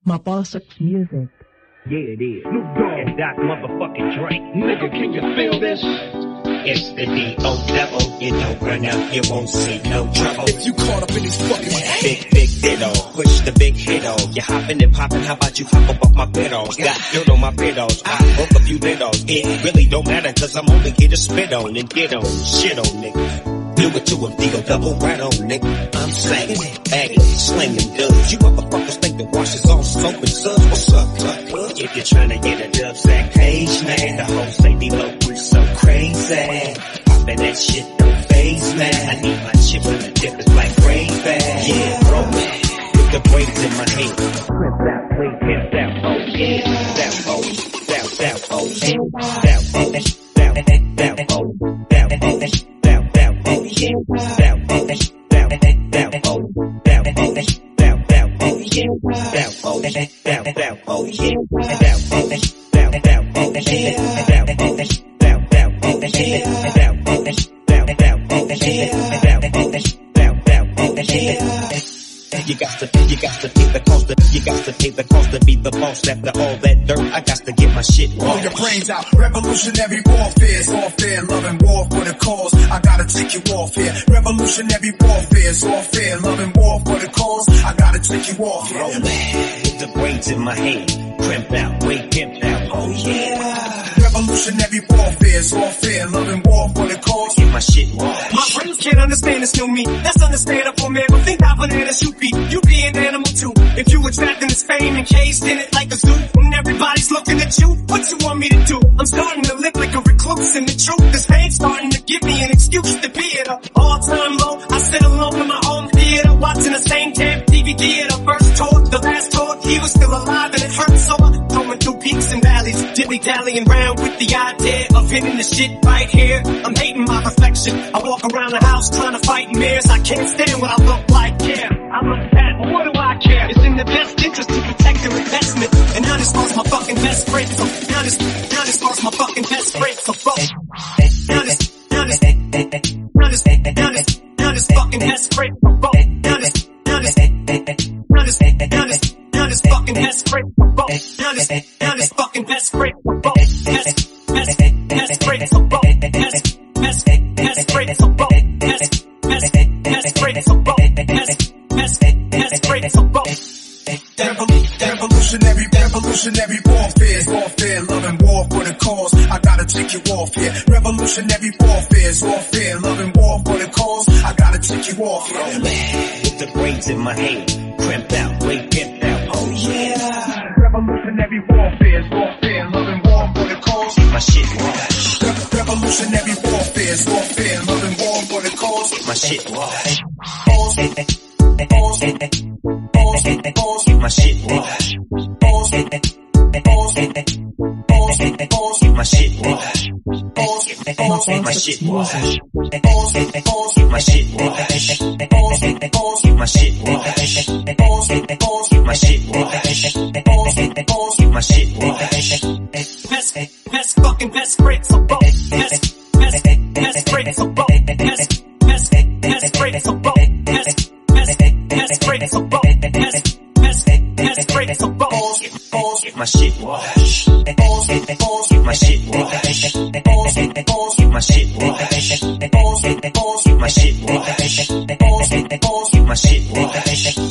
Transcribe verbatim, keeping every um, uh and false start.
Mapasok Music. Yeah, it is. Snoop Dogg and Doc motherfucking Dre. Nigga, can you feel this? It's the D O double. You don't run out, you won't see no trouble. If you caught up in these fucking big, big ditto, push the big hit-o. You hoppin' and poppin', how about you hop up off my pedals? Got dirt on my pedals, I broke a few littles. It really don't matter, cause I'm only here to spit on and get on, shit on, nigga. Do it to him, D O double right on, nigga. I'm slanging it, bagging it, slinging dubs. You motherfuckers think the wash is all soap and suds. What's up, club? If you're trying to get a dub sack page, man, the whole say D-Lo, we so crazy. Poppin' that shit, don't phase, man. I need my chip when the dip is like gravy. Yeah, bro, man. With the braids in my head. Flip out, play, pimp out, oh yeah. Down, oh, down, down, oh yeah. Down, oh, down, down, oh, down, oh, down, down, oh yeah. Down, oh, down, down, oh, down, oh, down, down, oh yeah. Down, oh, down, down, oh yeah. Down, oh, down, down, oh yeah. Down, oh, down, down, oh yeah. Down, oh, down, down, oh yeah. Down, oh, down, down, oh yeah. You got to, you got to pay the cost to, you got to pay the cost to be the boss. After all that dirt, I got to get my shit Blow wrong. your brains out, revolutionary warfare, warfare, love and war for the cause. I gotta take you off here. Revolutionary warfare, warfare, love and war for the cause. I gotta take you off here. Oh man, with the braids in my head, crimp out, way pimped out. Oh yeah. Revolutionary warfare, warfare, love and war for the cause. Get my shit wrong. My friends can't understand this new me. That's understandable, man. But think how bananas you be. You be an animal too. If you were trapped in this fame, encased in it like a zoo, and everybody's looking at you, what you want me to do? I'm starting to live like a recluse, and the truth is pain starting to give me an excuse to be at an all-time low. I sit alone in my home theater, watching the same damn D V D at a first tour. The last tour, he was still alive, and it hurt so I'm going through peaks and valleys, dilly-dallying around with the idea of hitting the shit right here. I'm hating my reflection. I walk around the house trying to fight mirrors. I can't stand what I look like. Yeah, I look bad, but what do I care? It's in the best interest to protect your investment. And now this lost my fucking best friend. So now this, now this lost my fucking best friend. So fuck. Now this, now this, now this, now this, now this fucking best friend. So fuck. Now this, now this, now this, now this, now this fucking best friend. So fuck. Now this, now this fucking best friend. So fuck. Best, best, best friend. So fuck. Best, best, best friend. So fuck. Best, best, best friend. So fuck. Best, best, best friend. So fuck. Revolutionary, revolutionary warfare, warfare, love and war for the cause. I gotta take you off here. Revolutionary warfare, warfare, love and war for the cause. I gotta take you off here. Oh man, with the braids in my head, crimp out, way pimped out. Oh yeah. Revolutionary warfare, warfare, love and war for the cause. Get my shit washed. Re- revolutionary warfare, warfare, love and war for the cause. Get my shit washed. Pause, pause, pause, pause, Get my shit washed. pause, pause, pause, pause, Get my shit washed. pause, Get my shit washed. pause, pause, Get my shit washed. pause, pause, Get my shit washed. pause, pause, Get my shit washed. pause, pause. Get my shit washed. Best, best fucking best friend. So fuck. Best, best, best friend. So fuck. Best, best, best friend. So fuck. Best, best, best friend. So fuck. Best, best, best friend. So fuck. Pause, Get my shit washed. pause, pause, Get my shit washed. pause, pause, Get my shit washed. pause, pause, Get my shit washed. pause, pause. Get my shit washed.